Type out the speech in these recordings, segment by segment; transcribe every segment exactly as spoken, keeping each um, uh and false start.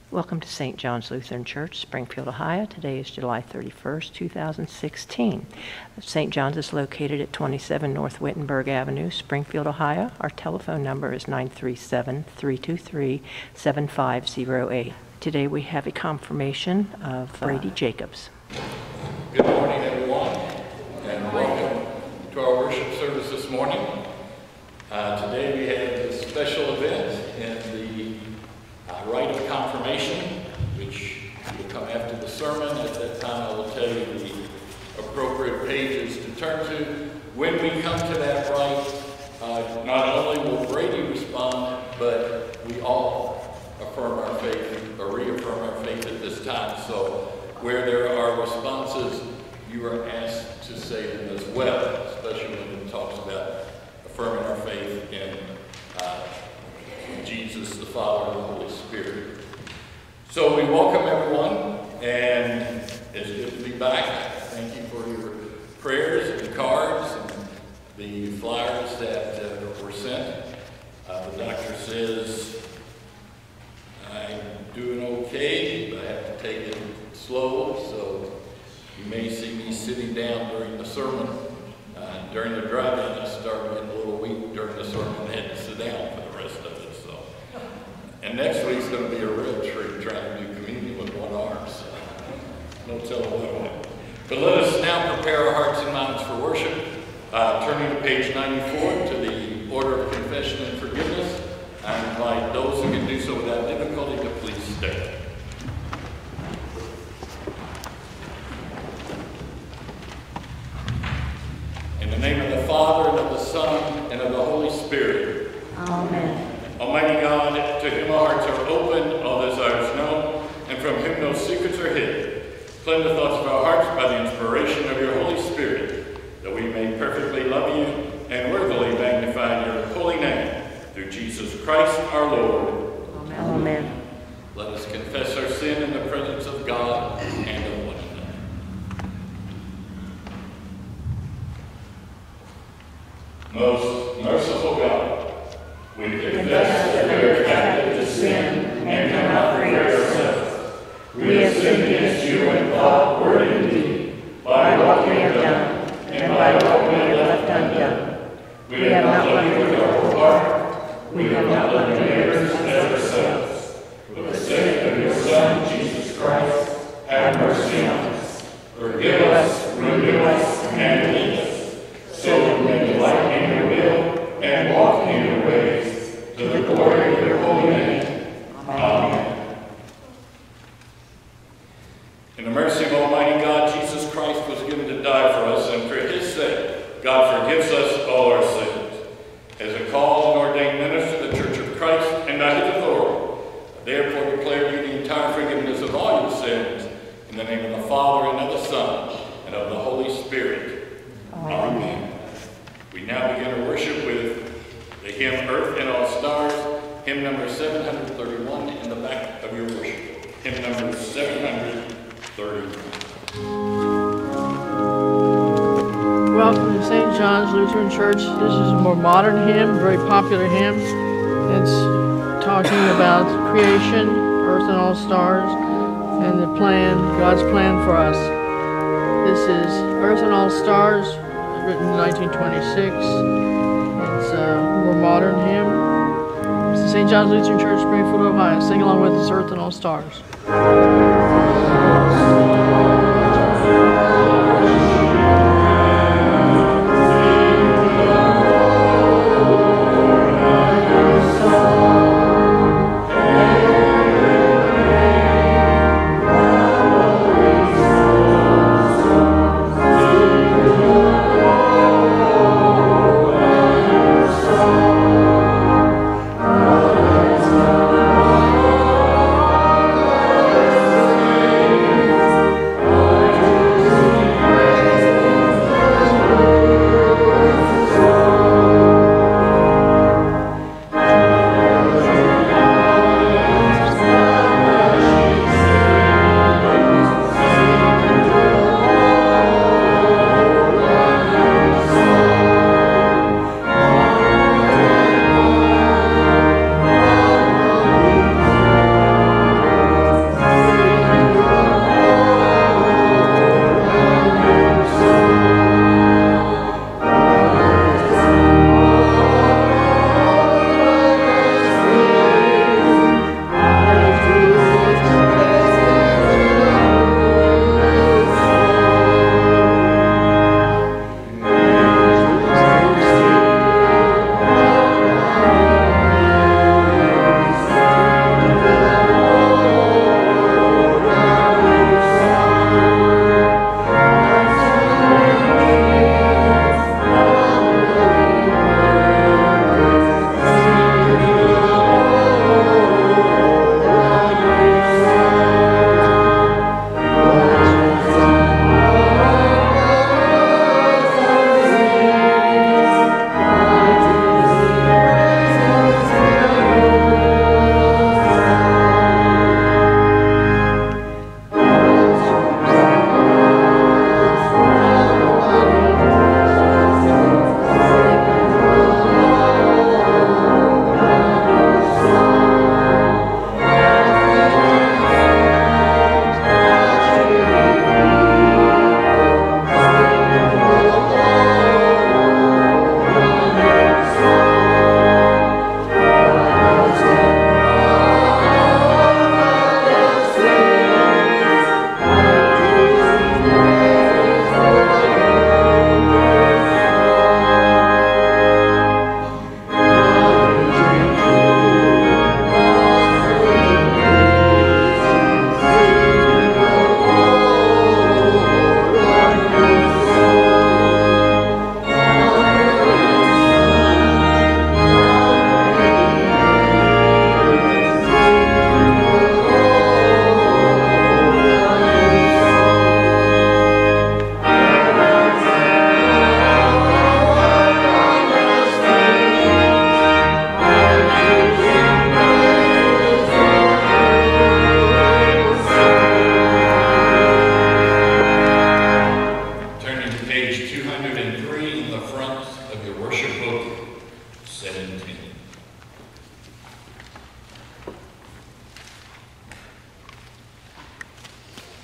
Welcome to Saint John's Lutheran Church, Springfield, Ohio. Today is July thirty-first, two thousand sixteen. Saint John's is located at twenty-seven North Wittenberg Avenue, Springfield, Ohio. Our telephone number is nine three seven, three two three, seven five zero eight. Today we have a confirmation of Brady Jacobs. Good morning, everyone, and welcome to our worship service this morning. Uh, today we have a special event in the uh, rite of confirmation, which will come after the sermon. At that time I will tell you the appropriate pages to turn to. When we come to that rite, uh, not only will Brady respond, but we all affirm our faith, or reaffirm our faith at this time. So where there are responses, you are asked to say them as well, especially when it talks about affirming our faith in uh, Jesus, the Father, and the Holy Spirit. So we welcome everyone, and it's good to be back. Thank you for your prayers and cards and the flyers that uh, were sent. Uh, the doctor says I'm doing okay, but I have to take it slow, so you may see me sitting down during the sermon. Uh, during the drive-in, I started getting a little weak during the sermon and had to sit down for the rest of it. So, and next week's going to be a real treat, trying to do communion with one arm. So, no telling what I want. But let us now prepare our hearts and minds for worship. Uh, turning to page ninety-four to the order of confession and forgiveness. I invite those who can do so without difficulty to please stand. In the name of the Father, and of the Son, and of the Holy Spirit. Amen. Almighty God, to whom our hearts are open, all desires known, and from whom no secrets are hidden, cleanse the thoughts of our hearts by the inspiration of your Holy Spirit, that we may perfectly love you and worthily magnify your holy name, through Jesus Christ our Lord. Amen. Amen. Let us confess our sin in the presence of God and of one another. Most merciful God, we confess that we are captive to sin and cannot free ourselves. We have sinned against you in thought, word, and deed, by what we have done and by what we have left undone. We have not loved you with our whole heart. We have not loved our neighbors as ourselves. For the sake of your Son, Jesus Christ, have mercy on us. Forgive us, renew us, and lead us, so that we may delight in your will and walk in your ways, to the glory of your holy name. Amen. In the mercy of Almighty God, Jesus Christ was given to die for us, and for his sake, God forgives us all our sins. As a called and ordained minister of the Church of Christ and by his authority, I therefore declare you the entire forgiveness of all your sins, in the name of the Father, and of the Son, and of the Holy Spirit. Amen. Amen. We now begin our worship with the hymn Earth and All Stars, hymn number seven hundred thirty-one in the back of your worship. Hymn number seven hundred thirty-one. Welcome to Saint John's Lutheran Church. This is a more modern hymn, very popular hymn. It's talking about creation, earth and all stars, and the plan, God's plan for us. This is Earth and All Stars, written in nineteen twenty-six. It's a more modern hymn. It's the Saint John's Lutheran Church, Springfield, Ohio. Sing along with us, Earth and All Stars. Amen.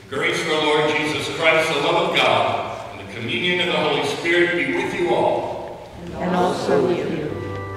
The grace of our Lord Jesus Christ, the love of God, and the communion of the Holy Spirit be with you all. And also with you.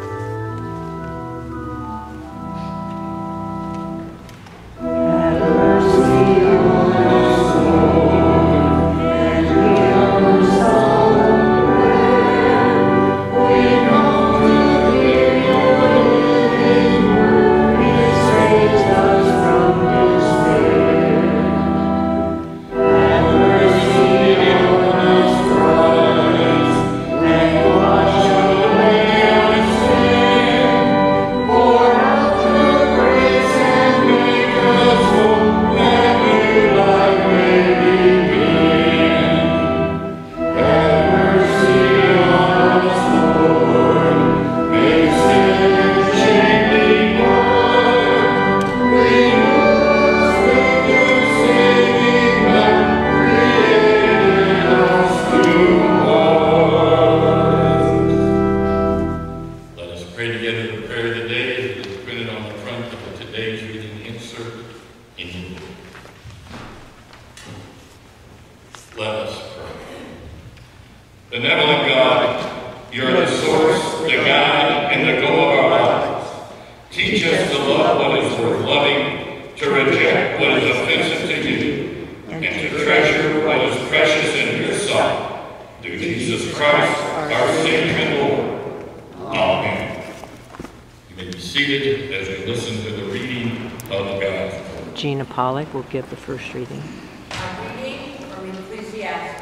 Pollock will give the first reading. A reading from Ecclesiastes.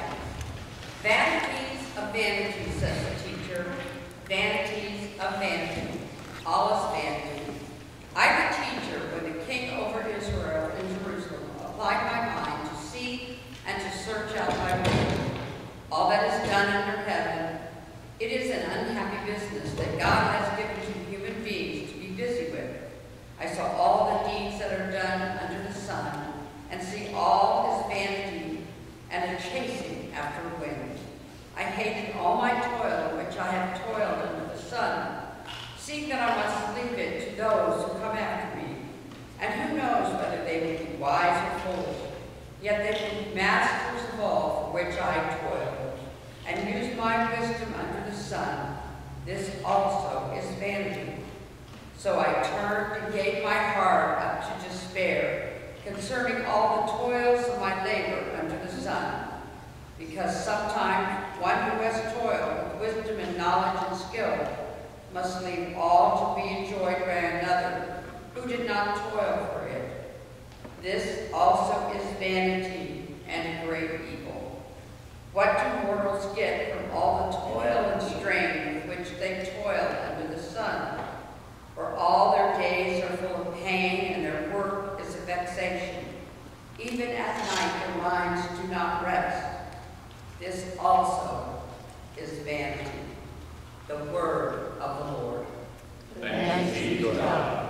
Vanities of vanities, says the teacher. Vanities of vanity. All is vanity. I, the teacher, when the king over Israel in Jerusalem, applied my mind to see and to search out my word. All that is done under heaven, it is an unhappy business that God has given to human beings to be busy with. I saw all the deeds that are done under the sun, and see all is vanity and a chasing after wind. I hated all my toil which I have toiled under the sun, seeing that I must leave it to those who come after me. And who knows whether they will be wise or foolish, yet they will be masters of all for which I toiled, and used my wisdom under the sun. This also is vanity. So I turned and gave my heart up to despair concerning all the toils of my labor under the sun. Because sometimes one who has toiled with wisdom and knowledge and skill must leave all to be enjoyed by another who did not toil for it. This also is vanity and a great evil. What do mortals get from all the toil and strain with which they toil under the sun? For all their days are full of pain, and their work is a vexation. Even at night their minds do not rest. This also is vanity. The word of the Lord. Thanks be to God.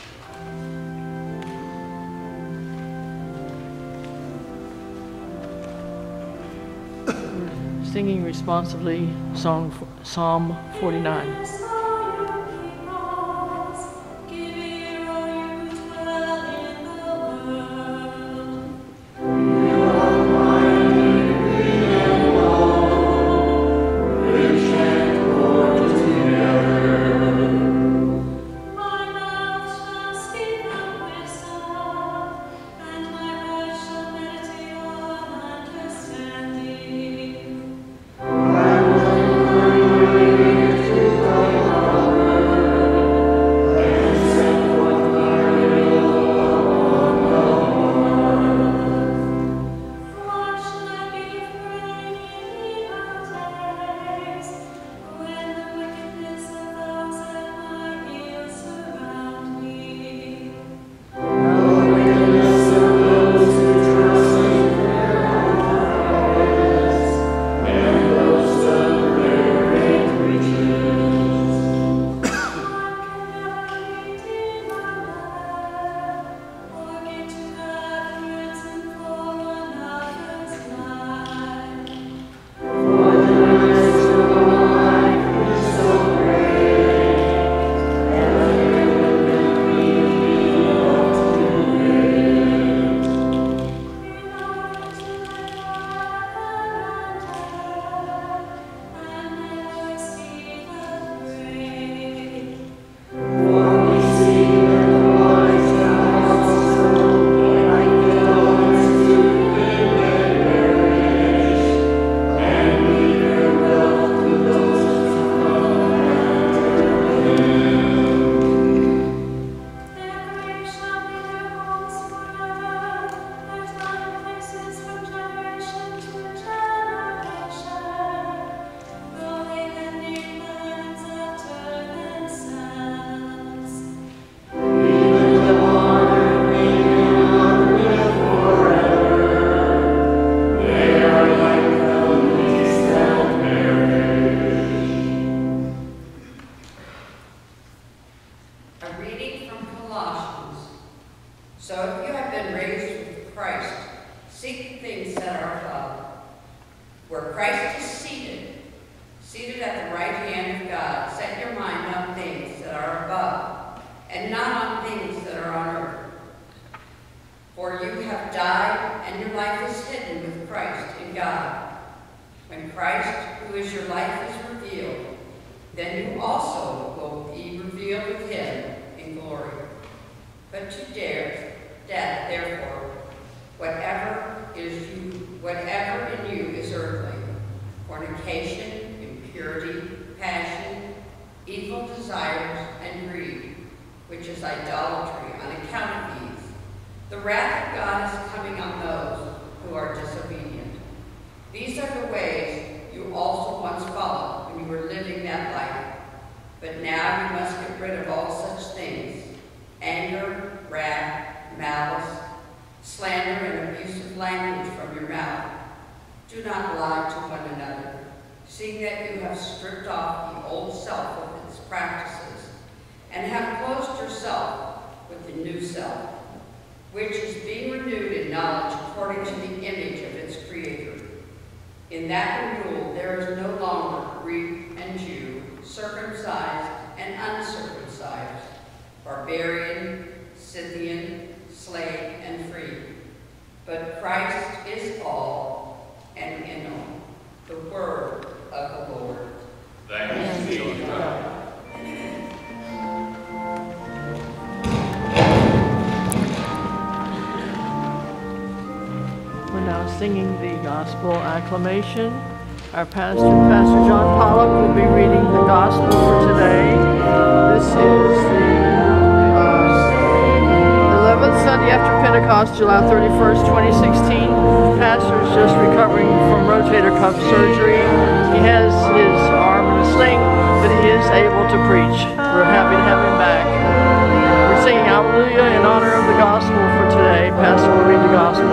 Singing responsively, song, Psalm forty-nine. Thank you. So if you have been raised with Christ, seek things that are above, where Christ is seated, seated at the right hand of God. Set your mind on things that are above, and not on things that are on earth. For you have died, and your life is hidden with Christ in God. When Christ, who is your life, is revealed, then you also will be revealed with him in glory. But to dare, death, therefore, whatever is you, whatever in you is earthly, fornication, impurity, passion, evil desires, and greed, which is idolatry on account of these. The wrath of God is coming on those who are disobedient. These are the ways you also once followed when you were living that life. But now you must get rid of all such things: anger, wrath, malice, slander, and abusive language from your mouth. Do not lie to one another, seeing that you have stripped off the old self with its practices, and have clothed yourself with the new self, which is being renewed in knowledge according to the image of its creator. In that renewal there is no longer Greek and Jew, circumcised and uncircumcised, barbarian, Scythian, slave, and free. But Christ is all and in all. The word of the Lord. Thanks be to God. We're now singing the gospel acclamation. Our pastor, Pastor John Pollock, will be reading the gospel for today. This is the uh, eleventh Sunday after Pentecost, July thirty-first, twenty sixteen. The pastor is just recovering from rotator cuff surgery. He has his arm in a sling, but he is able to preach. We're happy to have him back. We're singing Hallelujah in honor of the gospel for today. Pastor will read the gospel.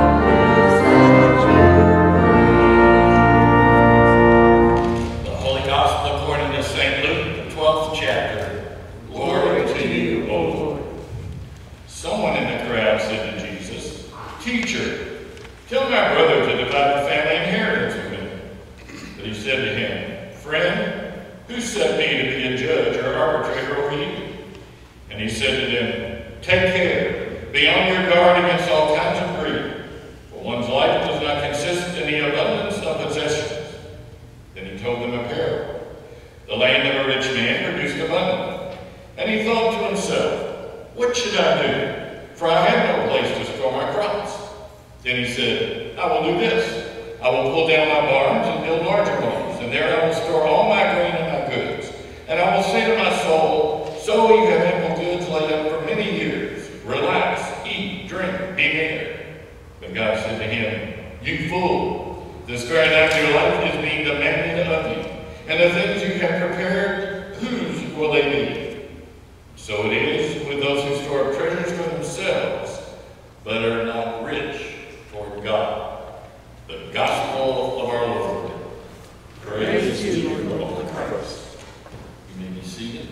The Holy Gospel according to Saint Luke, the twelfth chapter. Glory to you, O Lord. Someone in the crowd said to Jesus, "Teacher, tell my brother to divide the family inheritance with me." But he said to him, "Friend, who set me to be a judge or arbitrator over you?" And he said to them, "Take care, be on your guard against all kinds of greed. One's life does not consist in the abundance of possessions." Then he told them a parable. The land of a rich man produced abundantly, and he thought to himself, "What should I do? For I have no place to store my crops." Then he said, "I will do this. I will pull down my barns and build larger ones, and there I will store all my grain and my goods. And I will say to my soul, so you have ample goods laid up for many years. Relax, eat, drink, be merry." But God said to him, "You fool, the square night of your life is being demanded of you, and the things you have prepared, whose will they be?" So it is with those who store up treasures for themselves, but are not rich toward God. The gospel of our Lord. Praise to you, Lord Christ. You may be seated.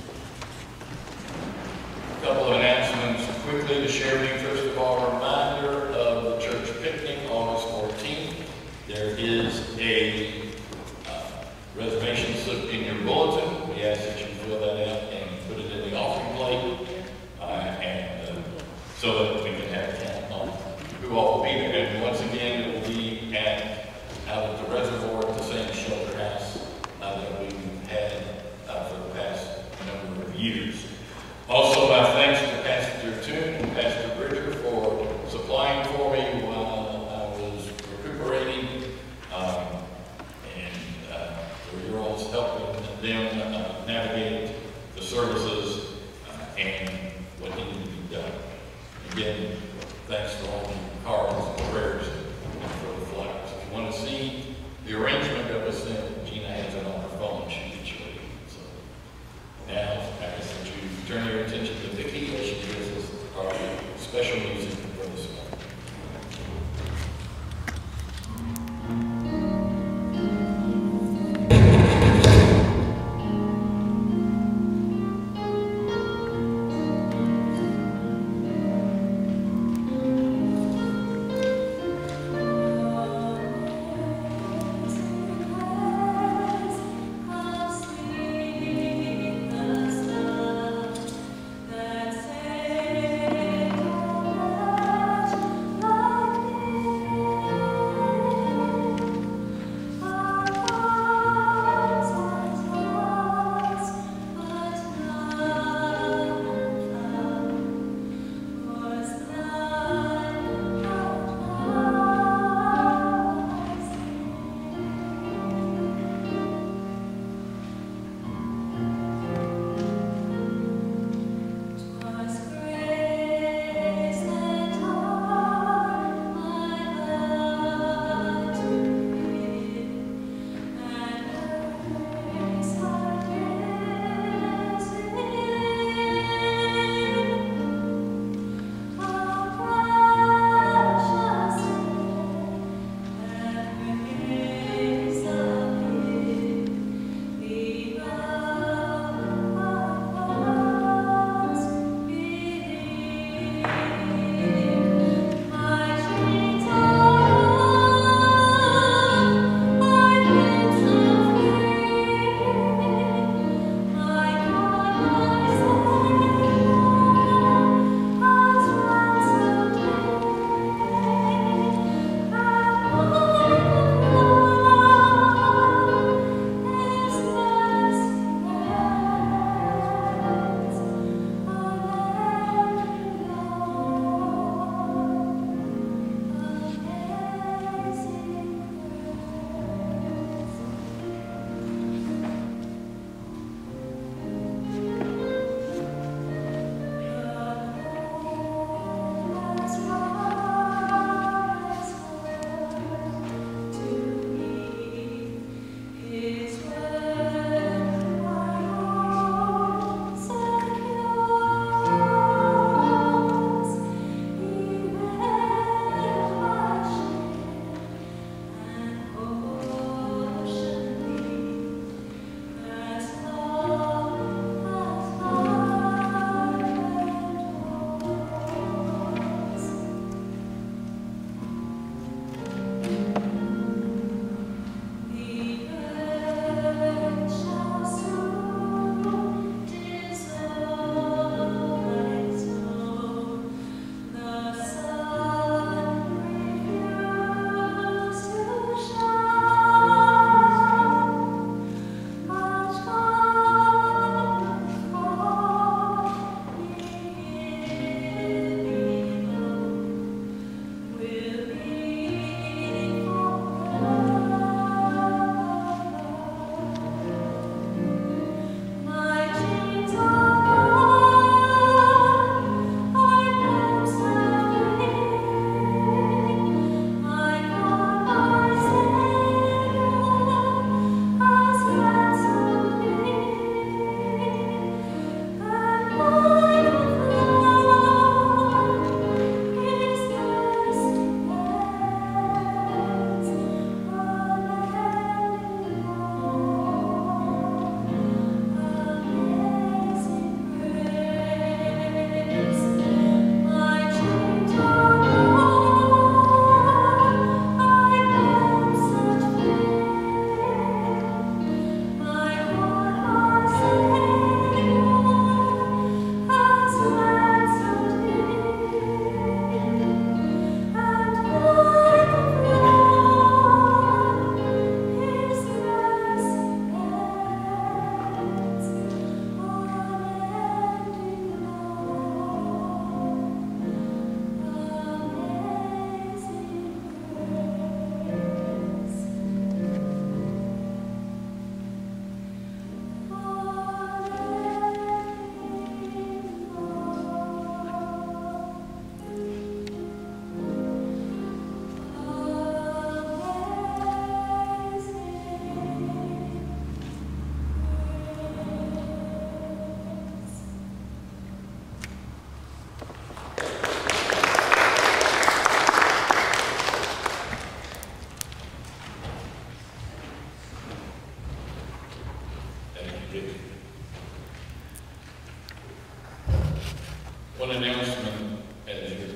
A couple of announcements quickly to share with you. First of all, a reminder of the church picnic, August fourteenth. There is a uh, reservation slip in your bulletin. We ask that you fill that out and put it in the offering plate, uh, and uh, so that we can have a count on who all will be there. And once again, it will be at out at the reservoir at the same shelter house uh, that we've had uh, for the past number of years. Also, my thanks to Pastor Toon and Pastor Bridger for supplying for me while I was recuperating, um, and uh, for your all's helping them uh, navigate the services uh, and what needed to be done. Again, thanks for all the cards and prayers and for the flowers. If you want to see the arrangement of us, then Gina has it on her phone. She can show you. So now, I guess that you turn your attention to Vicki as she gives us our special music for this morning.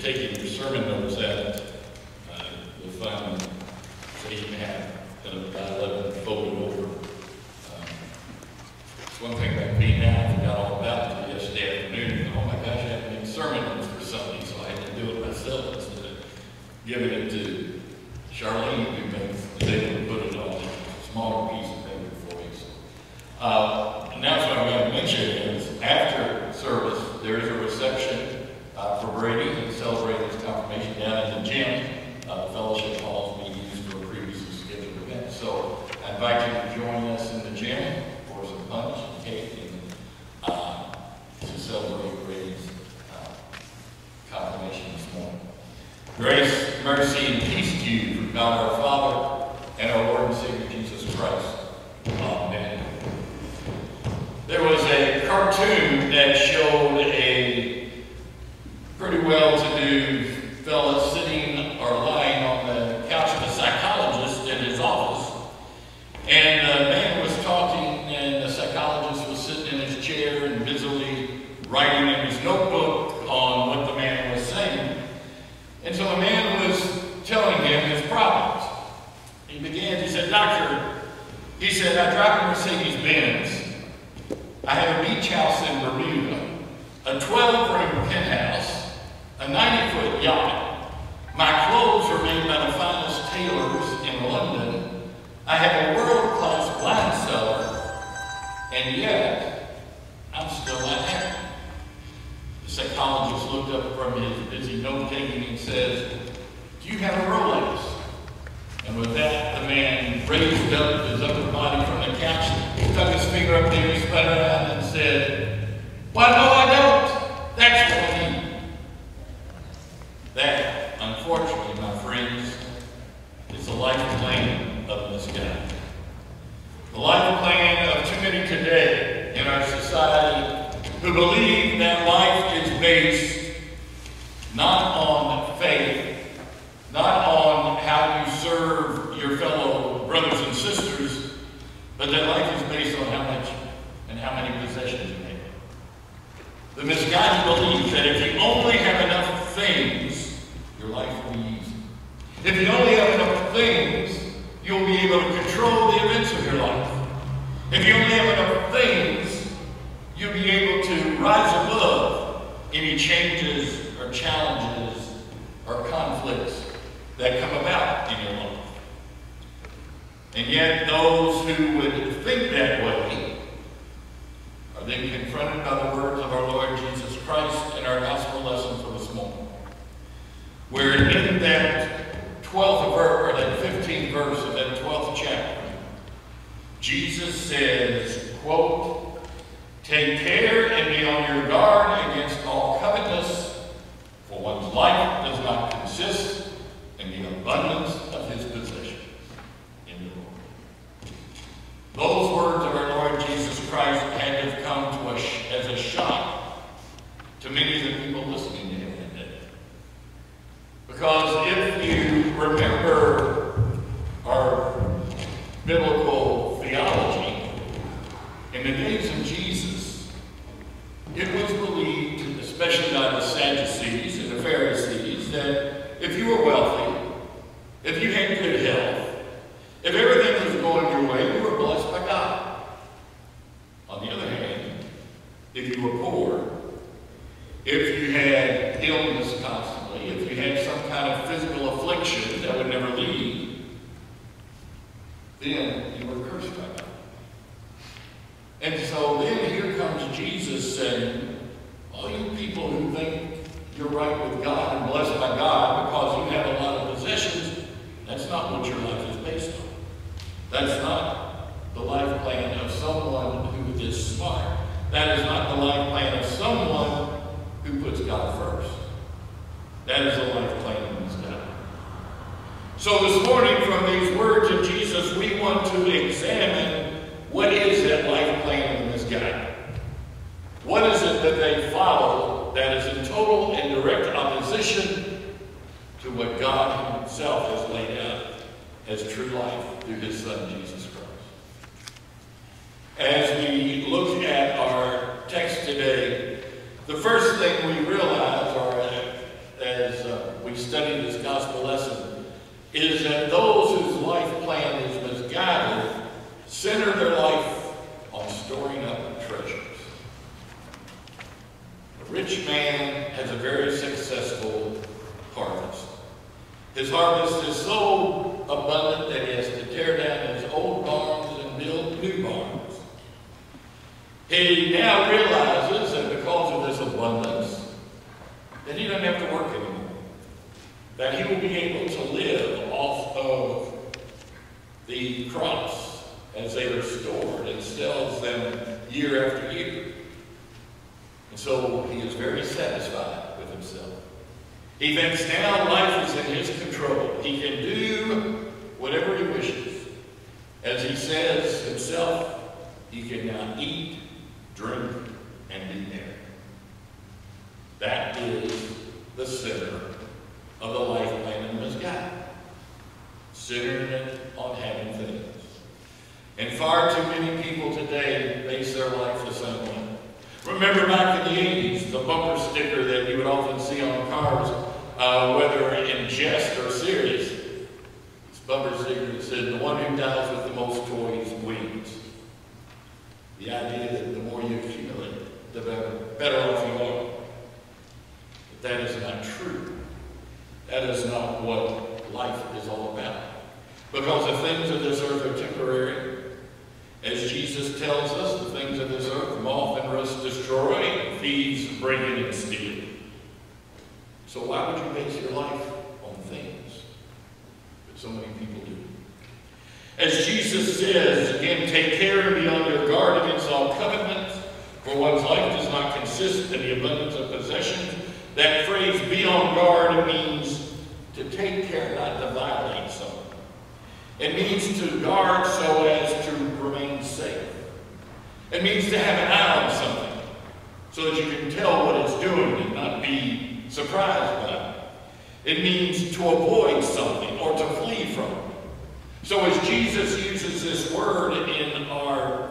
taking your sermon notes out, uh, you'll find it's eight and a half, and about eleven folded over. Um, it's one thing about me now, I forgot all about it until yesterday afternoon. Oh my gosh, I haven't made sermon notes for Sunday, so I had to do it myself instead of giving it to Charlene, who makes the able to put it on a smaller piece of paper for you. So, uh, and that's what I'm going to mention is after service, there is a reception uh, for Brady and celebrating his confirmation down in the gym. Uh, the fellowship hall is being used for a previously scheduled event. So I invite you to join us in the gym for some punch and cake and uh, to celebrate Brady's uh, confirmation this morning. Grace, mercy, and peace to you from God our Father and our Lord and Savior Jesus Christ. Amen. There was a cartoon that showed a pretty well-to-do fella sitting or lying on the couch of a psychologist in his office. And the man was talking, and the psychologist was sitting in his chair and busily writing in his notebook on what the man was saying. And so the man was telling him his problems. He began, he said, "Doctor," he said, "I drive a Mercedes Benz. I have a beach house in Bermuda, a twelve room penthouse, a ninety foot yacht. My clothes are made by the finest tailors in London. I have a world-class wine cellar, and yet I'm still not happy." The psychologist looked up from his busy note-taking and says, "Do you have a Rolex?" And with that, the man raised up his upper body from the couch, stuck his finger up there, spun around, and said, "Why, no, I don't. That's what I need." That, unfortunately, my friends, is the life plan of misguided. The life plan of too many today in our society who believe that life is based not on faith, not on how you serve your fellow brothers and sisters, but that life is based on how much and how many possessions you have. The misguided belief that if you only have enough things, your life will be easy. If you only have enough things, you'll be able to control the events of your life. If you only have enough things, you'll be able to rise above any changes or challenges or conflicts that come about in your life. And yet those who would think that way are then confronted by the words of our Lord Jesus Christ in our gospel lesson for this morning, where in that twelfth verse, or that fifteenth verse of that twelfth chapter, Jesus says, quote, "Take care and be on your guard against all covetousness, for one's life does not consist in the abundance of his possessions." In the Lord. Those words of our Lord Jesus Christ had to have come to us as a shock to many of the people listening to him that day. Because if you remember our biblical theology, in the days of Jesus, it was believed, especially by the Sadducees and the Pharisees, that if you were wealthy, if you had good health, if everything was going your way, you were blessed by God. On the other hand, if you were poor, if you had illness constantly, if you had some kind of physical affliction that would never leave, then you were cursed by God. And so then here comes Jesus saying, all you people who think you're right with God and blessed by God because you have a lot of possessions, that's not what your life is based on. That's not the life plan of someone who is smart. That is not the life plan of someone who puts God first. That is the life plan of misguided. So this morning, from these words of Jesus, we want to examine what is that life plan of misguided. What is it that they follow that is in total and direct opposition to what God himself has laid out as true life through his Son, Jesus Christ? As we look at our text today, the first thing we realize, or as studied this gospel lesson is that those whose life plan is misguided center their life on storing up treasures. A rich man has a very successful harvest. His harvest is so abundant that he has to tear down his old barns and build new barns. He now realizes that because of this abundance, that he doesn't have to work anymore. That he will be able to live off of the crops as they are stored and sells them year after year. And so he is very satisfied with himself. He thinks now life is in his control. He can do whatever he wishes. As he says himself, he can now eat, drink, and be merry. That is the center of the life plan and misguided. Centering it on having things. And far too many people today base their life the same way. Remember back in the eighties, the bumper sticker that you would often see on cars, uh, whether in jest or serious. This bumper sticker that said, "The one who dies with the most toys wins." The idea that the more you accumulate, the better, better off you are. But that is not true. That is not what life is all about. Because the things of this earth are temporary. As Jesus tells us, the things of this earth, moth and rust destroy, and thieves break in and steal. So why would you base your life on things? But so many people do. As Jesus says, again, take care and be on your guard against all covetousness, for one's life does not consist in the abundance of possessions. That phrase, be on guard, means to take care not to violate someone. It means to guard so as to remain safe. It means to have an eye on something so that you can tell what it's doing and not be surprised by it. It means to avoid something or to flee from it. So as Jesus uses this word in our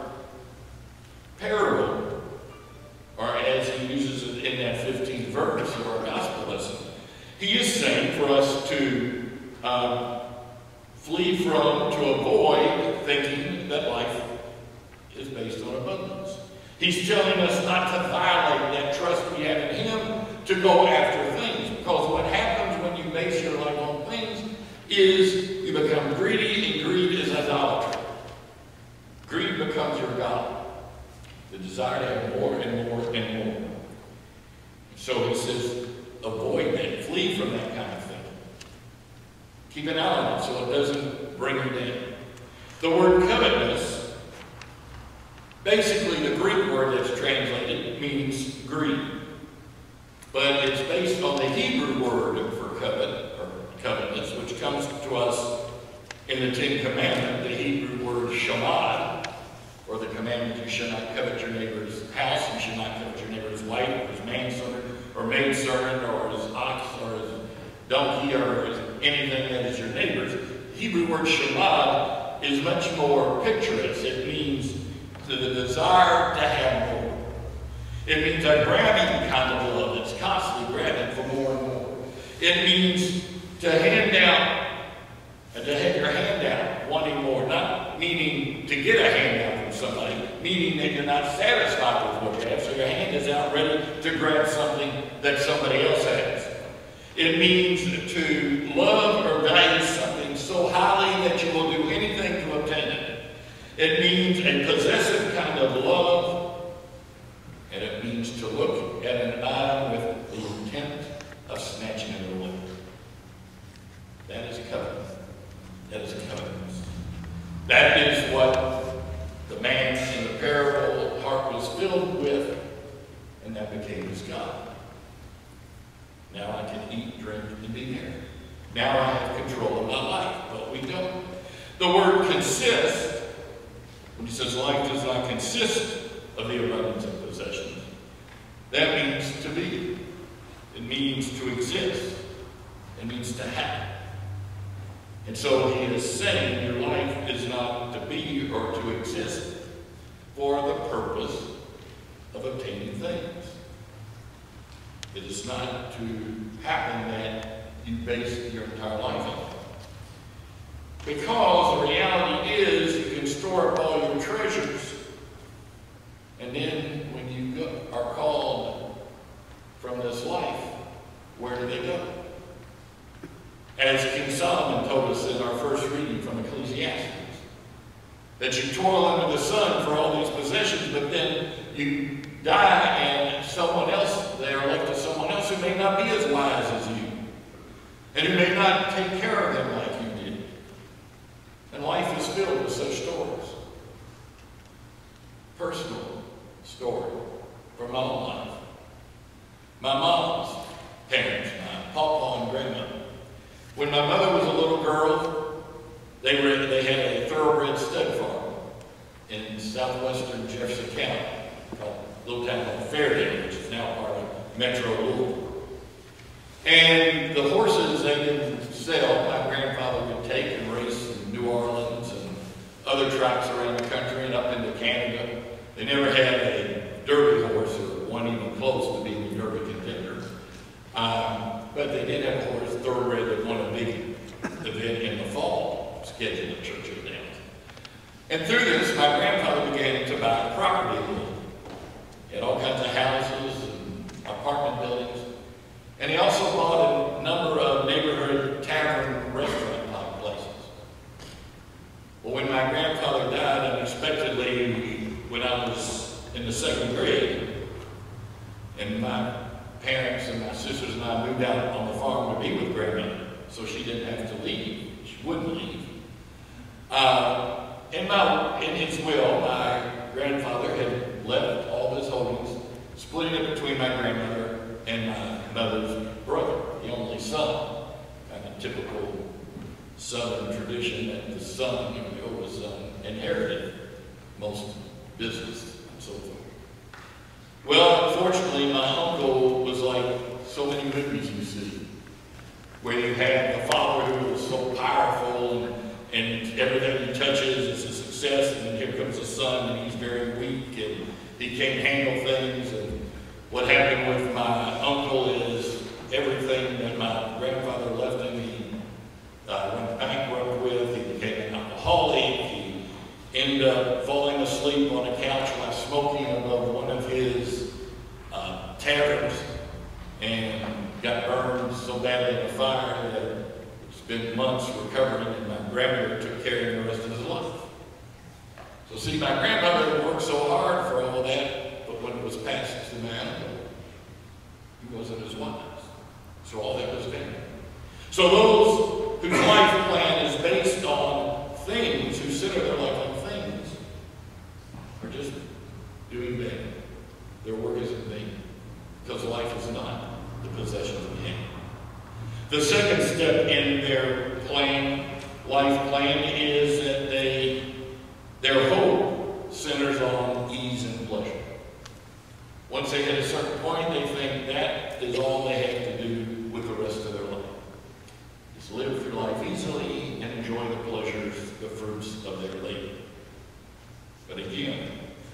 parable, or as he uses it in that fifteenth verse of our gospel lesson, he is saying for us to um, flee from, to avoid thinking that life is based on abundance. He's telling us not to violate that trust we have in him to go after things. Because what happens when you base your life on things is you become greedy, and greed is idolatry. Greed becomes your God. The desire to have more and more and more. So he says, avoid that. Flee from that kind of thing. Keep an eye on it so it doesn't bring you down. The word covetousness, basically the Greek word that's translated, means greed. But it's based on the Hebrew word for covet, or covetousness, which comes to us in the Ten Commandments, the Hebrew word shamad, or the commandment, you shall not covet your neighbor's house, you shall not covet your neighbor's wife, or his manservant, or maidservant, or his ox, or his donkey, or his anything that is your neighbor's. The Hebrew word shamad is much more picturesque. It means the, the desire to have more. It means a grabbing kind of love that's constantly grabbing for more and more. It means to hand out, and to have your hand out, wanting more. Not meaning to get a handout from somebody, meaning that you're not satisfied with what you have, so your hand is out ready to grab something that somebody else has. It means to love or value something so highly that you will do anything to obtain it. It means a possessive kind of love, and it means to look at an item with the intent of snatching it away. That is covenant. That is covenant. That is what the man in the parable heart was filled with, and that became his God. Now I can eat, drink, and be merry. Now I have control of my life, but we don't. The word consist, when he says life does not consist of the abundance of possessions, that means to be. It means to exist. It means to have. And so he is saying your life is not to be or to exist for the purpose of obtaining things. It is not to happen that you base your entire life on. Because the reality is you can store up all your treasures, and then when you go, are called from this life, where do they go? As King Solomon told us in our first reading from Ecclesiastes, that you toil under the sun for all these possessions, but then you die and someone else, they are left to someone else who may not be as wise as you, and who may not take care of them like you did. And life is filled with such stories. Personal story from my own life. My mom's parents, my papa and grandma. When my mother was a little girl, they were they had a thoroughbred stud farm in southwestern Jefferson County, called a little town called Fairdale, which is now part of Metro Louisville. And the horses they didn't sell, my grandfather would take and race in New Orleans and other tracks around the country and up into Canada. They never had a Derby horse or one even close to being a Derby contender. Um, but they did have a horse, thoroughbred, that won a big event in the fall, scheduled at Church of the Downs. And through this, my grandfather began to buy property a little. He had all kinds of houses and apartment buildings. And he also bought a number of neighborhood tavern restaurant-type places. Well, when my grandfather died unexpectedly when I was in the second grade, and my parents and my sisters and I moved out on the farm to be with Grandma, so she didn't have to leave. She wouldn't leave. Uh, in, my, in his will, my grandfather had left all his holdings, splitting it between my grandmother and my mother's brother, the only son. Kind of typical Southern tradition that the son, you know, the oldest son, inherited most business and so forth. Well, unfortunately, my uncle was like so many movies you see, where you have the father who was so powerful and, and everything he touches is a success, and then here comes the son and he's very weak and he can't handle things. And what happened with my uncle is everything that my grandfather left him, he uh, went bankrupt with. He became an alcoholic. He ended up falling asleep on a couch while smoking above one of his uh, taverns, and got burned so badly in a fire that it spent months recovering, and my grandmother took care of him the rest of his life. So see, my grandmother worked so hard for all that, but when it was passed to my uncle, he wasn't as wise. So all that was vain. So those whose life plan is based on things, who center their life on things, are just doing vain. Their work isn't vain, because life is not the possession of man. The second step in their plan, life plan, is that they, their hope centers on ease and pleasure. Once they hit a certain point, they think that is all they have to do with the rest of their life. Just live through life easily and enjoy the pleasures, the fruits of their labor. But again,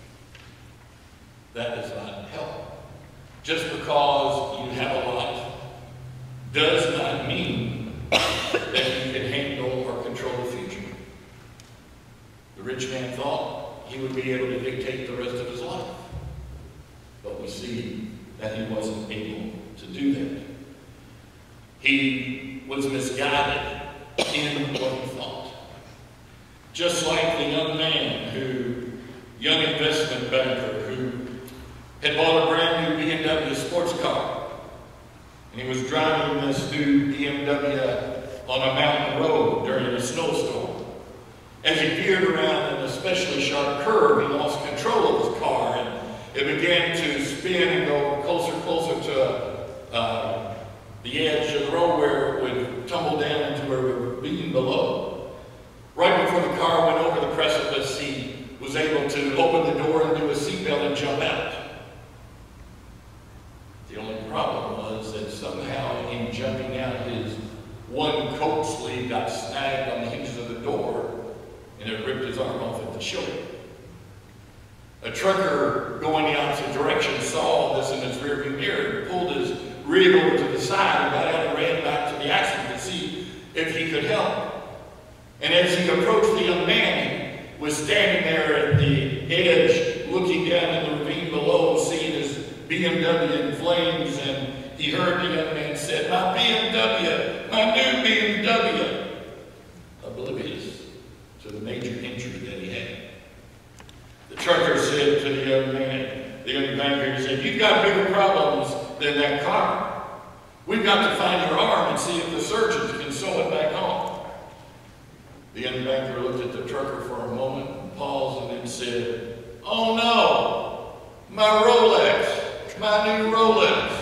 that does not help. Just because you have a lot does not mean that you can handle or control the future. The rich man thought he would be able to dictate the rest of his life. But we see that he wasn't able to do that. He was misguided in what he thought. Just like the young man who, young investment banker who had bought a brand new B M W sports car. And he was driving this new B M W on a mountain road during a snowstorm. As he veered around an especially sharp curve, he lost control of his car, and it began to spin and go closer and closer to uh, the edge of the road where it would tumble down into a ravine below. Right before the car went over the precipice, he was able to open the door and do a seatbelt and jump out. The only problem was that somehow in jumping out, his one coat sleeve got snagged on the hinges of the door, and it ripped his arm off at the shoulder. A trucker going the opposite direction saw this in his rearview mirror and pulled his rig over to the side and got out and ran back to the accident And as he approached, the young man was standing there at the edge, looking down in the ravine below, seeing his B M W in flames, and he heard the young man say, "My B M W, my new B M W," oblivious to the major injury that he had. The trucker said to the young man, the young banker, he said, "You've got bigger problems than that car. We've got to find your arm and see if the surgeons can sew it back on." The young banker looked at the trucker for a moment and paused and then said, "Oh no, my Rolex, my new Rolex."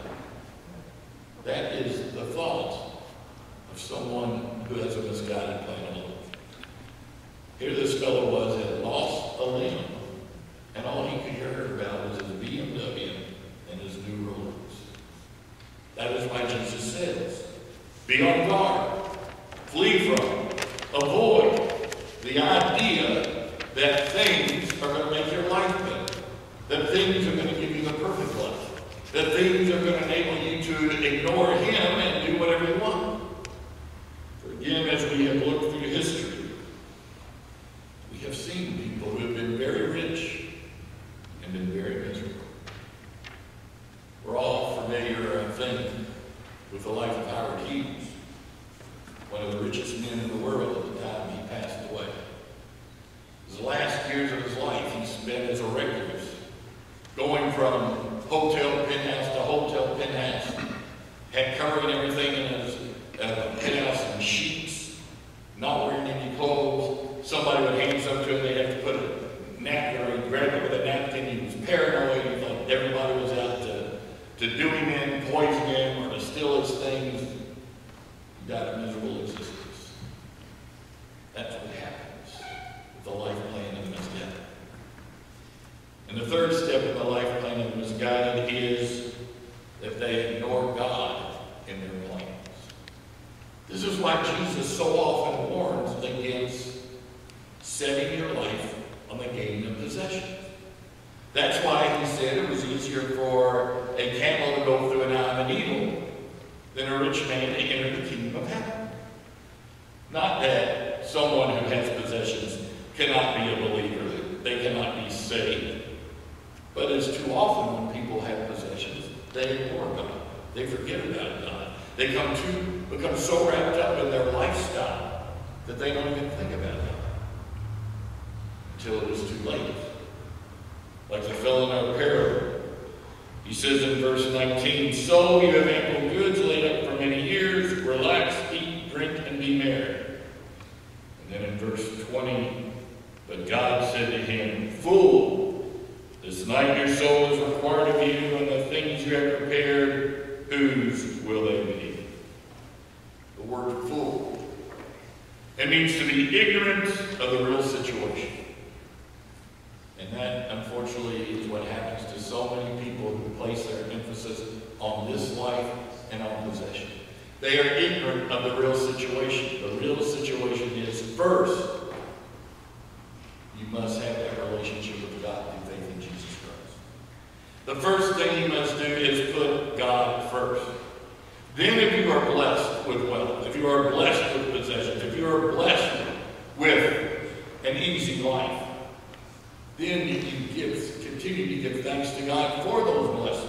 That is the thought of someone who has a misguided plan of life. Here this fellow was, had lost a limb, and all he could hear about was his B M W and his new Rolex. That is why Jesus says, be on guard, flee from, avoid the idea that things are going to make your life better, that things are going to give you the perfect life, that things are going to enable you to ignore him and do whatever you want. For again, as we have looked through history, we have seen people who have been very rich and been very miserable. We're all familiar, I think, with the life of Howard Hughes, one of the richest men in the world at the time he passed away. His last years of his life he spent as a recluse, going from hotel penthouse to hotel penthouse, had covering everything in his uh, penthouse in sheets, not wearing any clothes. Somebody would hand something to him, they'd have to put a napkin, or he'd grab it with a napkin. He was paranoid. He thought everybody was out to, to do him in, poison him, or to steal his things. He died a miserable existence. That's what happens with the life plan of the misguided. And the third step in the life plan of the misguided is that they ignore God in their plans. This is why Jesus so often warns against setting your life on the gain of possessions. That's why he said it was easier for a camel to go through an eye of a needle than a rich man to enter the kingdom of heaven. Not that someone who has possessions cannot be a believer, they cannot be saved. But as too often when people have possessions, they ignore God. They forget about God. They come to become so wrapped up in their lifestyle that they don't even think about God until it is too late. Like the fellow in our parable, he says in verse nineteen, "So you have ample goods laid up for many years. Relax, eat, drink, and be merry." And then in verse twenty, "But God said to him, Fool, this night your soul is required of you, and the things you have prepared, whose will they be?" The word fool. It means to be ignorant of the real situation. And that, unfortunately, is what happens to so many people who place their emphasis on this life and on possession. They are ignorant of the real situation. The real situation is, first, you must have that relationship with God through faith in Jesus Christ. The first thing you must do is put God first. Then if you are blessed with wealth, if you are blessed with possessions, if you are blessed with an easy life, then you give, continue to give thanks to God for those blessings.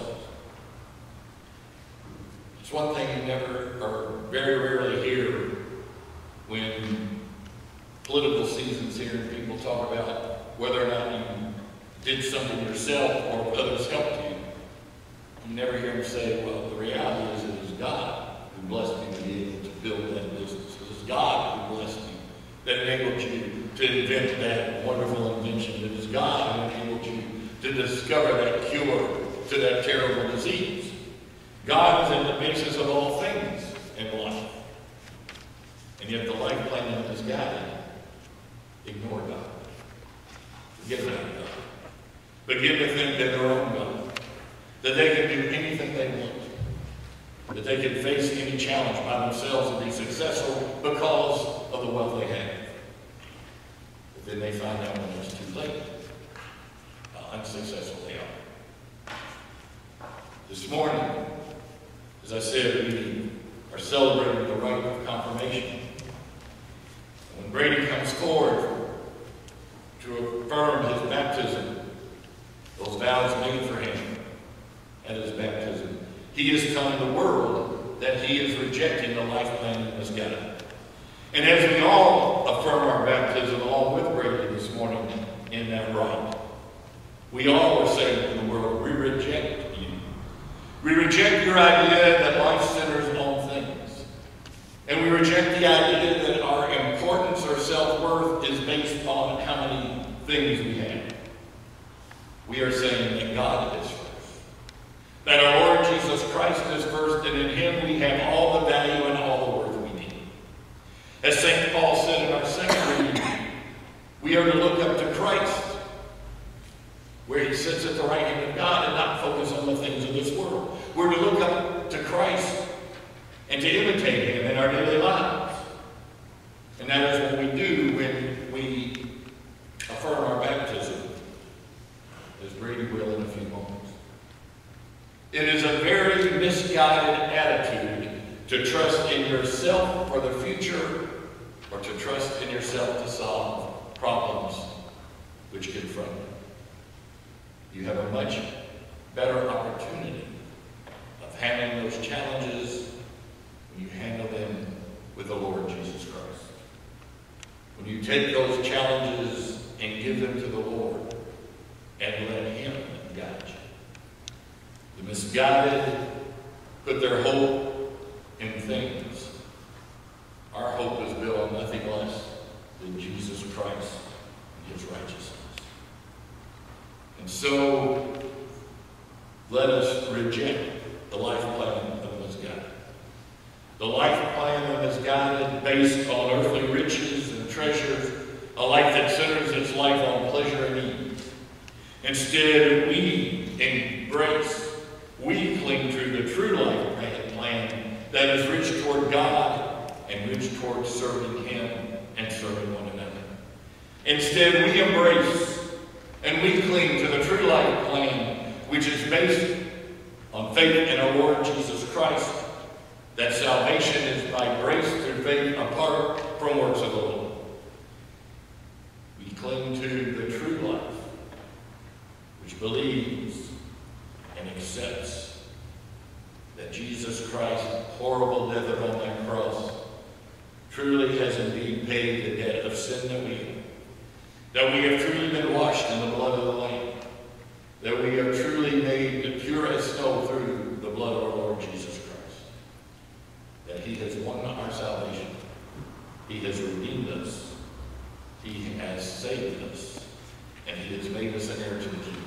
It's one thing you never, or very rarely hear when political season's here and people talk about whether or not you did something yourself or if others helped you. You never hear them say, well, the reality is it was God who blessed me to be able to build that business. It was God who blessed me, that enabled you to invent that wonderful invention. It is God who enabled you to discover that cure to that terrible disease. God is at the basis of all things in life. And yet the life plan of this guy ignore God. Forget about God. Begin to think that they're own God. That they can do anything they want. That they can face any challenge by themselves and be successful because of the wealth they have. But then they find out when it's too late how unsuccessful they are. This morning, as I said, we are celebrating the rite of confirmation. When rejecting the life plan that was given. And as we all affirm our baptism along with Brady this morning in that rite, we all are saying to the world, we reject you. We reject your idea that life centers on things. And we reject the idea that our importance or self-worth is based on how many things we have. We are saying that God is first. That our Lord Jesus Christ is first, and in him we have all the value and all the worth we need. As Saint Paul said in our second reading, we are to look up to Christ, where he sits at the right hand of God, and not focus on the things of this world. We're to look up to Christ and to imitate him in our daily lives. And that is what we do when we affirm our baptism, as Brady will in a few moments. It is a very misguided attitude to trust in yourself for the future, or to trust in yourself to solve problems which confront you. You have a much better opportunity of handling those challenges when you handle them with the Lord Jesus Christ. When you take those challenges and give them to the Lord and let him guide you. The misguided put their hope in things. Our hope is built on nothing less than Jesus Christ and his righteousness. And so, let us reject the life plan of the misguided. The life plan of the misguided based on earthly riches and treasures, a life that centers its life on pleasure and ease. Instead, we embrace We cling to the true life plan that is rich toward God and rich toward serving him and serving one another. Instead, we embrace and we cling to the true life plan, which is based on faith in our Lord Jesus Christ, that salvation is by grace through faith apart from works of the law. We cling to the true life, which believes and accepts that Jesus Christ's horrible death upon that cross truly has indeed paid the debt of sin that we have. That we have truly been washed in the blood of the Lamb. That we are truly made pure as snow through the blood of our Lord Jesus Christ. That he has won our salvation. He has redeemed us. He has saved us. And he has made us an heir to the kingdom.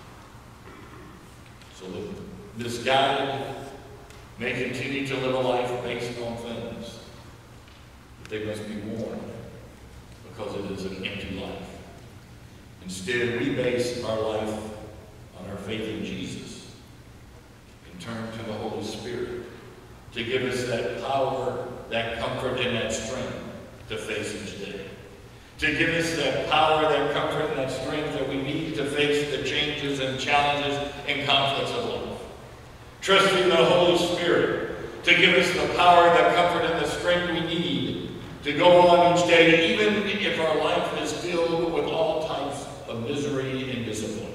So the misguided may continue to live a life based on things, but they must be warned, because it is an empty life. Instead, we base our life on our faith in Jesus and turn to the Holy Spirit to give us that power, that comfort, and that strength to face each day. To give us that power, that comfort, and that strength that we need to face the changes and challenges and conflicts of life. Trusting the Holy Spirit to give us the power, that comfort, and the strength we need to go on each day, even if our life is filled with all types of misery and disappointment.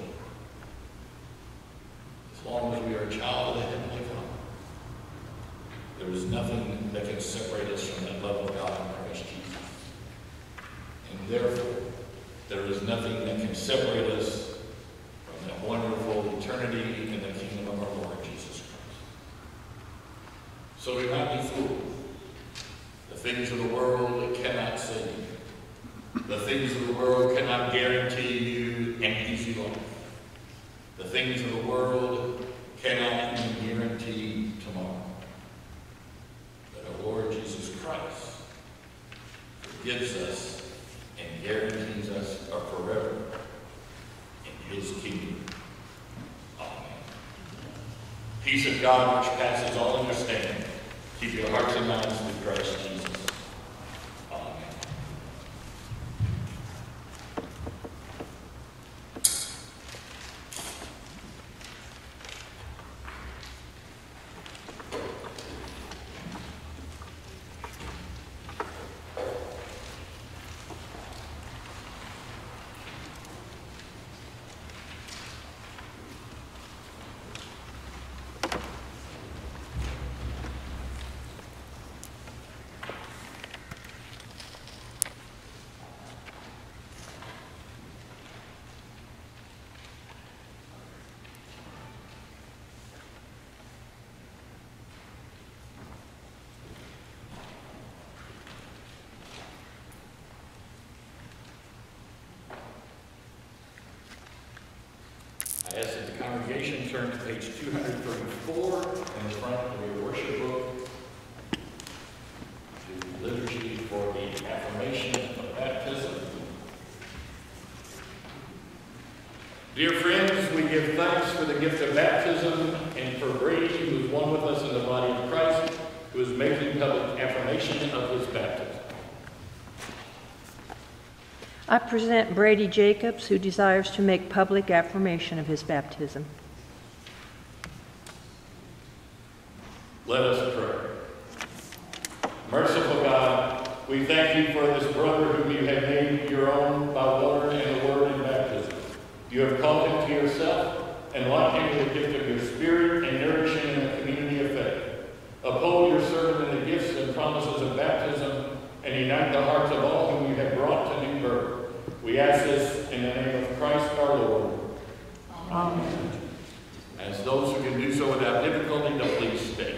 As long as we are a child of the Heavenly Father, there is nothing that can separate us from that love of God in Christ Jesus. And therefore, there is nothing that can separate us from that wonderful eternity in the kingdom of our Lord Jesus Christ. So do not be fooled. The things of the world cannot save you. The things of the world cannot guarantee you an easy life. The things of the world cannot even guarantee tomorrow. But our Lord Jesus Christ forgives us and guarantees us a forever in his kingdom. Amen. Peace of God, which passes all understanding, keep your hearts and minds through Christ Jesus. Amen. I ask that the congregation turn to page two hundred thirty-four in the front of your worship book to liturgy for the affirmation of baptism. Dear friends, we give thanks for the gift of baptism and for Brady, who is one with us in the body of Christ, who is making public affirmation of his baptism. I present Brady Jacobs, who desires to make public affirmation of his baptism. Let us pray. Merciful God, we thank you for this brother whom you have made your own by water and the word in baptism. You have called him to yourself and locked him with the gift of your Spirit and nourish him in the community of faith. Uphold your servant in the gifts and promises of baptism and unite the hearts of all whom you have brought to new birth. We ask this in the name of Christ our Lord. Amen. As those who can do so without difficulty, to please stay.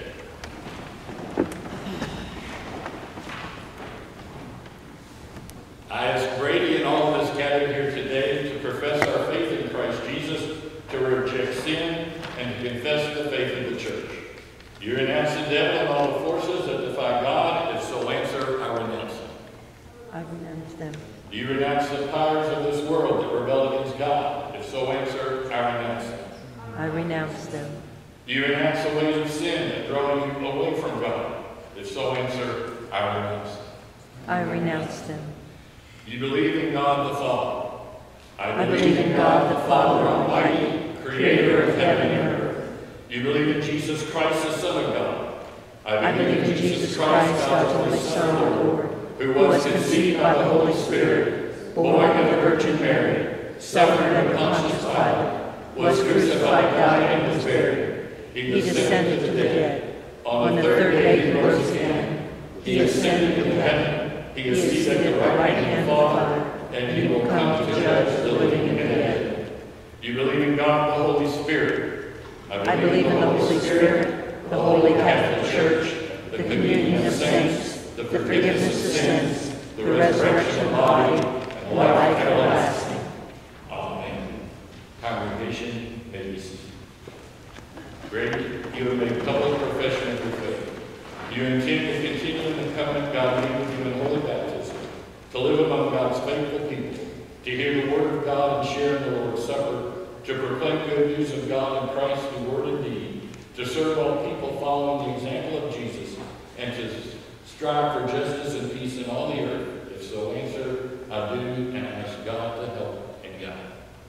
I ask Brady and all of us gathered here today to profess our faith in Christ Jesus, to reject sin, and to confess the faith of the church. You renounce the devil and all the forces that defy God. If so, answer, I renounce them. I renounce them. Do you renounce the powers of this world that rebel against God? If so, answer, I renounce them. I renounce them. Do you renounce the ways of sin that draw you away from God? If so, answer, I renounce them. I renounce them. Do you believe in God the Father? I believe in God the Father Almighty, creator of heaven and earth. Do you believe in Jesus Christ, the Son of God? I believe in Jesus Christ, God's only Son, our Lord, who was conceived by the Holy Spirit, born of the Virgin Mary, suffered under Pontius Pilate, was crucified, died, and was buried. He descended to the dead. On the third day he rose again. He ascended into heaven. He is seated at the right hand of the Father, and he will come to judge the living and the dead. Do you believe in God the Holy Spirit? I believe in the Holy Spirit, the Holy Catholic Church, the communion of saints, the forgiveness of sins, the resurrection of the body, and life everlasting. Amen. Congregation, may be seated. Brady, you have made public profession of your faith. You intend to continue in the covenant God made with you in holy baptism, to live among God's faithful people, to hear the word of God and share in the Lord's Supper, to proclaim good news of God in Christ through word and deed, to serve all people following the example of Jesus, and to strive for justice and peace in all the earth. If so, answer, I do, and I ask God to help and guide.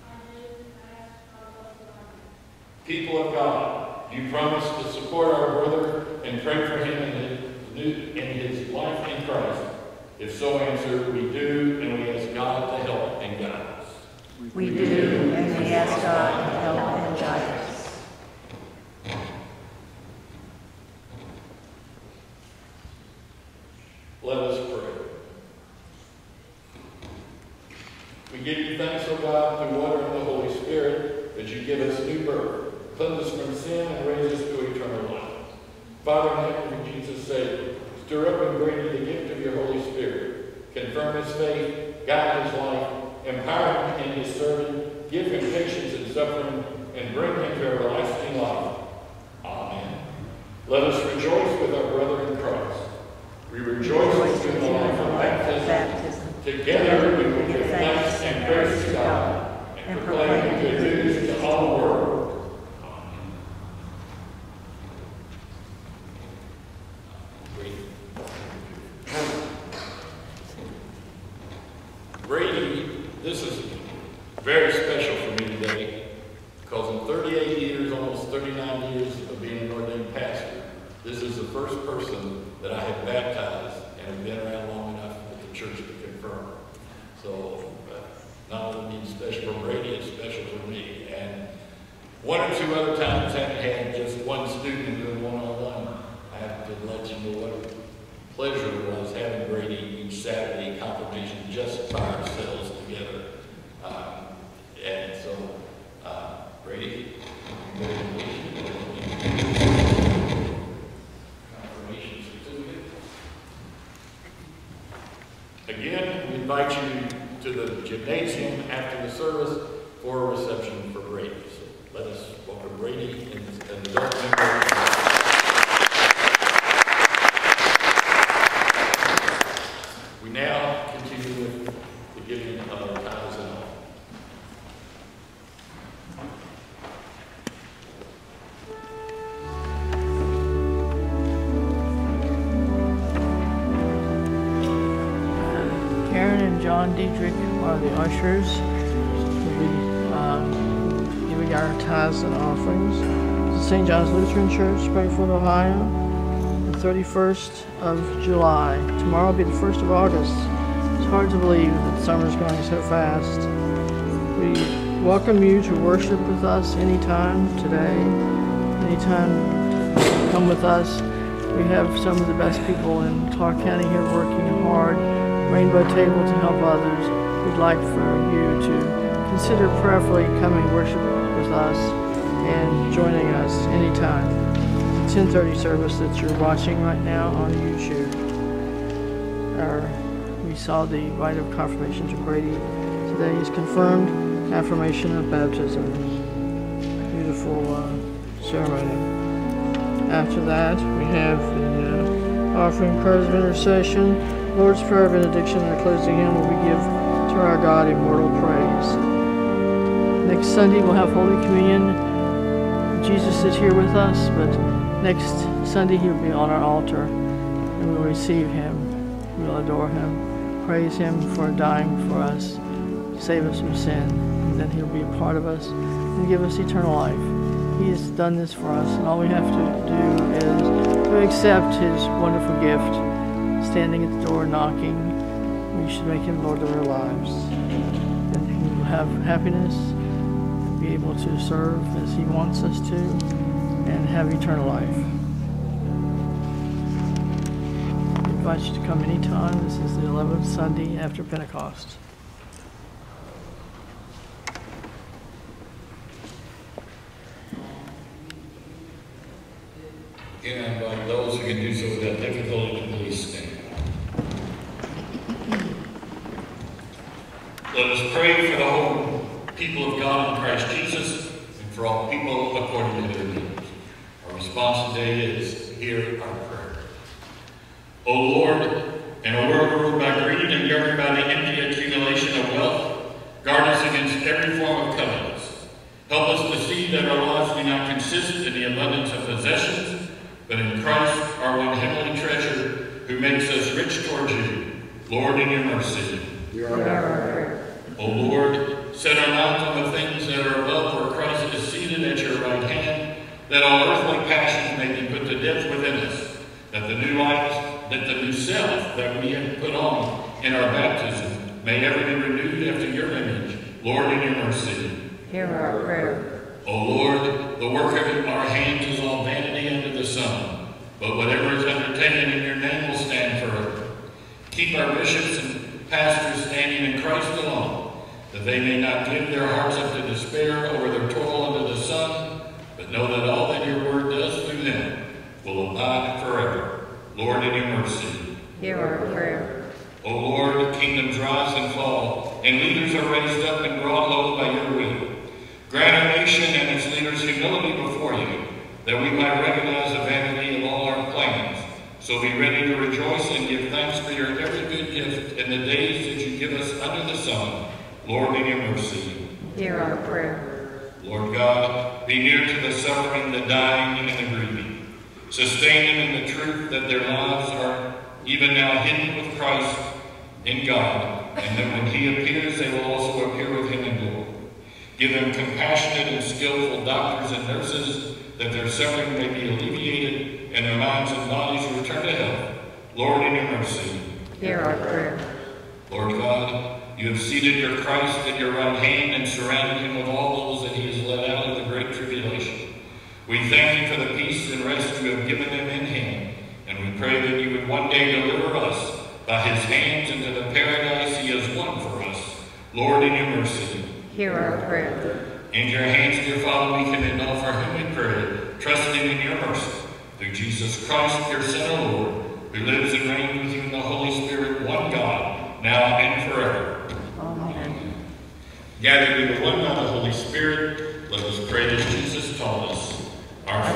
People of God, you promise to support our brother and pray for him in his, new, in his life in Christ. If so, answer, we do, and we ask God to help and guide us. We do, and we ask God to help and guide us. Let us pray. We give you thanks, O God, through water and the Holy Spirit, that you give us new birth, cleanse us from sin, and raise us to eternal life. Father, in heaven, for Jesus' sake, stir up in Brady the gift of your Holy Spirit. Confirm his faith, guide his life, empower him in his servant, give him patience in suffering, and bring him to everlasting life. Amen. Let us rejoice with our brother in Christ. We rejoice with you in the life of baptism. Together we will give thanks and praise to God and proclaim good news to all the world. Brady, this is very special for me today because in thirty-eight years, almost thirty-nine years of being an ordained pastor, this is the first person that I have baptized and have been around long enough with the church to confirm. So uh, not only means special for Brady, it's special for me. And one or two other times I've had just one student doing one-on-one. I have to let you know what a pleasure it was having Brady each Saturday confirmation just by ourselves together. Um, and so, uh, Brady, confirmation certificate. Again, we invite you to the gymnasium after the service for a reception for Brady. So let us welcome Brady and, and the adult members. We now continue with the giving of our tithes and offerings. Karen and John Dietrich are the ushers. We'll be um, giving our tithes and offerings to Saint John's Lutheran Church, Springfield, Ohio. thirty-first of July. Tomorrow will be the first of August. It's hard to believe that summer's going so fast. We welcome you to worship with us anytime today. Anytime you come with us. We have some of the best people in Clark County here working hard. Rainbow Table to help others. We'd like for you to consider prayerfully coming worship with us and joining us anytime. ten thirty service that you're watching right now on YouTube. Our, we saw the rite of confirmation to Brady. Today is confirmed affirmation of baptism. Beautiful uh, ceremony. After that, we have the uh, offering prayers of intercession, Lord's Prayer of benediction, and our closing hymn where we give to our God immortal praise. Next Sunday we'll have Holy Communion. Jesus is here with us, but next Sunday he'll be on our altar, and we'll receive him, we'll adore him, praise him for dying for us, save us from sin, and then he'll be a part of us and give us eternal life. He has done this for us, and all we have to do is to accept his wonderful gift, standing at the door knocking. We should make him Lord of our lives, and he will have happiness, and be able to serve as he wants us to, and have eternal life. I invite you to come anytime. This is the eleventh Sunday after Pentecost. Again, I invite those who can do so without difficulty to please stand. Let us pray for the whole people of God in Christ Jesus, and for all people according to their needs. Our response today is, hear our prayer. O Lord, in a world ruled by greed and governed by the empty accumulation of wealth, guard us against every form of covetousness. Help us to see that our lives do not consist in the abundance of possessions, but in Christ, our one heavenly treasure, who makes us rich toward you. Lord, in your mercy. Hear our prayer. O Lord, set our minds on the things that are above, where Christ is seated at your right hand, that all earthly passions may be put to death within us, that the new life, that the new self that we have put on in our baptism may ever be renewed after your image. Lord, in your mercy. Hear our prayer. O Lord, the work of our hands is all vanity under the sun, but whatever is undertaken in your name will stand forever. Keep our bishops and pastors standing in Christ alone, that they may not give their hearts up to despair over their toil under the sun, but know that all that your word does through them will abide forever. Lord, in your mercy. Hear our prayer. O Lord, kingdoms rise and fall, and leaders are raised up and brought low by your will. Grant our nation and its leaders humility before you, that we might recognize the vanity of all our plans, so be ready to rejoice and give thanks for your every good gift in the days that you give us under the sun. Lord, in your mercy. Hear our prayer. Lord God, be near to the suffering, the dying, and the grieving. Sustain them in the truth that their lives are even now hidden with Christ in God, and that when he appears, they will also appear with him in glory. Give them compassionate and skillful doctors and nurses, that their suffering may be alleviated and their minds and bodies return to health. Lord, in your mercy. Hear our prayer. Lord God, you have seated your Christ at your right hand and surrounded him with all those that he has led out of the great tribulation. We thank you for the peace and rest you have given them in him, and we pray that you would one day deliver us by his hands into the paradise he has won for us. Lord, in your mercy. Hear our prayer. Into your hands, dear Father, we commit all for whom we pray, trusting in your mercy. Through Jesus Christ, your Son, O Lord, who lives and reigns with you in the Holy Spirit, one God, now and forever. Amen. Gathered into one by the Holy Spirit, let us pray this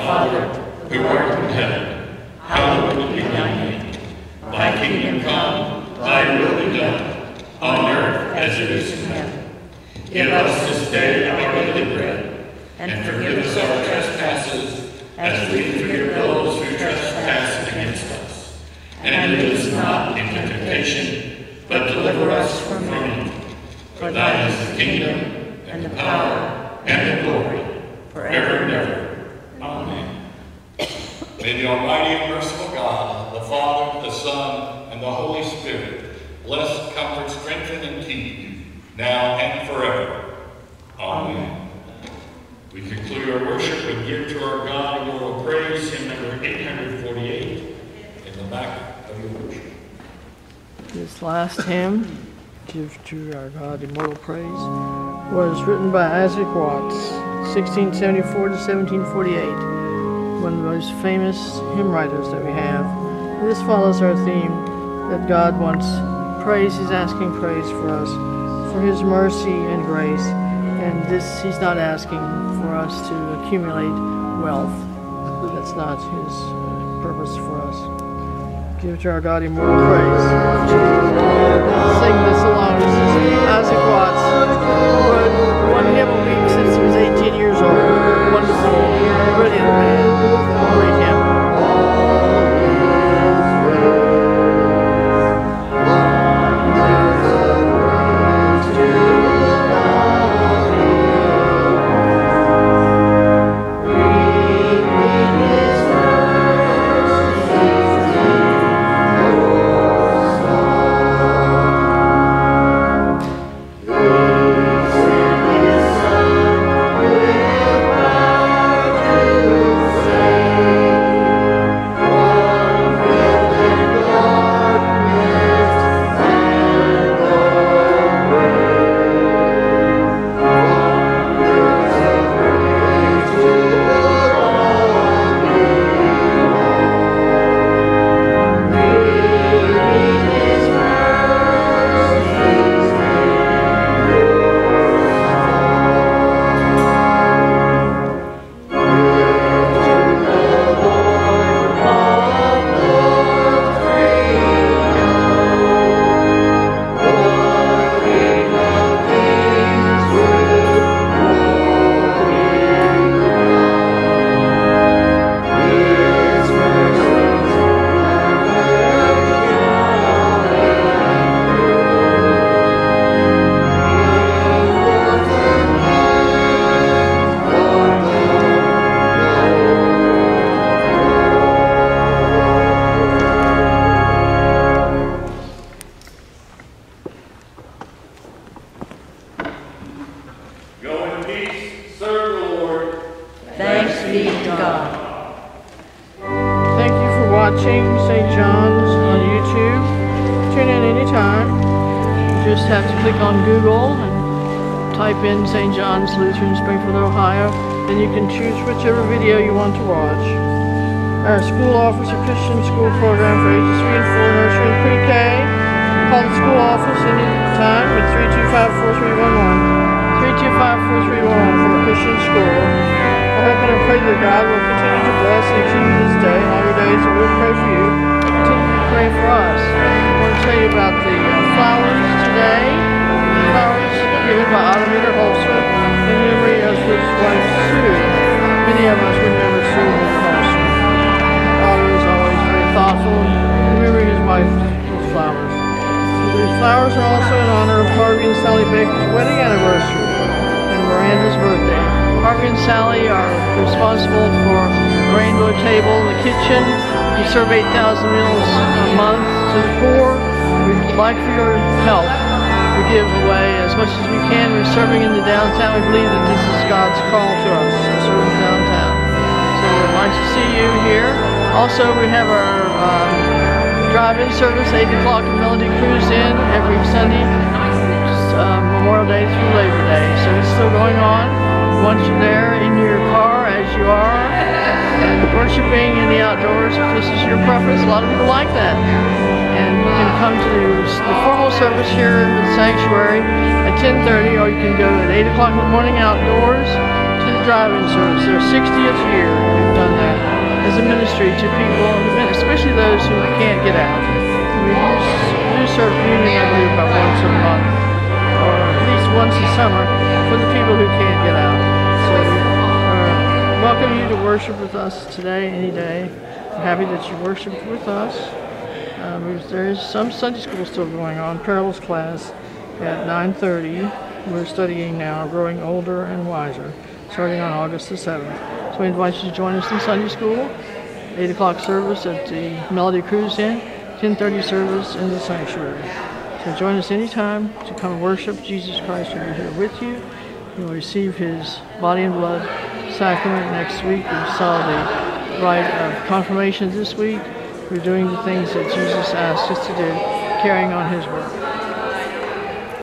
Father, who art in heaven, hallowed be thy name. Thy kingdom come, thy will be done, on earth as it is in heaven. Give us this day our daily bread, and forgive us our trespasses, as we forgive those who trespass against us. And lead us not into temptation, but deliver us from evil. For thine is the kingdom, and the power, and the glory, forever and ever. Amen. May the Almighty and merciful God, the Father, the Son, and the Holy Spirit, bless, comfort, strengthen, and keep you, now and forever. Amen. We conclude our worship and give to our God immortal praise, hymn number eight hundred forty-eight, in the back of your worship. This last hymn, Give to Our God Immortal Praise, was written by Isaac Watts, sixteen seventy-four to seventeen forty-eight, one of the most famous hymn writers that we have. This follows our theme that God wants praise. He's asking praise for us, for his mercy and grace, and this he's not asking for us to accumulate wealth. That's not his uh, purpose for us. Give to our God immortal praise. Sing this along. This is Isaac Watts, who wrote one hymn a week since he was eighteen years old. Wonderful, brilliant man. Great hymn. In Saint John's Lutheran, Springfield, Ohio, then you can choose whichever video you want to watch. Our school offers a Christian school program for ages three and four, nursery and pre-K. Call the school office anytime at three two five, four three one one. three two five, four three one one for a Christian school. I hope and I pray that God will continue to bless and keep you this day and all your days, and we'll pray for you. Continue to pray for us. I want to tell you about the uh, flowers today. Flowers given by Ottometer Holzer in memory of his wife Sue. Many of us remember Sue and Holzer. Otto was always very thoughtful and remembering his wife with flowers. These flowers are also in honor of Harvey and Sally Baker's wedding anniversary and Miranda's birthday. Harvey and Sally are responsible for the rainbow table in the kitchen. We serve eight thousand meals a month to the poor. We'd like for your help. We give away as much as we can. We're serving in the downtown. We believe that this is God's call to us to serve downtown. So we'd like to see you here. Also, we have our um, drive-in service, eight o'clock at Melody Cruise Inn every Sunday, uh, Memorial Day through Labor Day. So it's still going on. Once you're there in your car, as you are, and worshiping in the outdoors, if this is your preference, a lot of people like that. And you can come to the formal service here in the sanctuary at ten thirty, or you can go at eight o'clock in the morning outdoors to the drive-in service, their sixtieth year we've done that as a ministry to people, especially those who can't get out. We do serve communion, I believe, about once a month, or at least once a summer, for the people who can't get out. So uh, welcome you to worship with us today, any day. I'm happy that you worshiped with us. Um, there is some Sunday school still going on, parables class at nine thirty. We're studying now, Growing Older and Wiser, starting on August the seventh. So we invite you to join us in Sunday school, eight o'clock service at the Melody Cruise Inn, ten thirty service in the sanctuary. So join us anytime to come worship. Jesus Christ will be here with you. You'll receive his body and blood sacrament next week. We saw the rite of confirmation this week. We're doing the things that Jesus asked us to do, carrying on his work.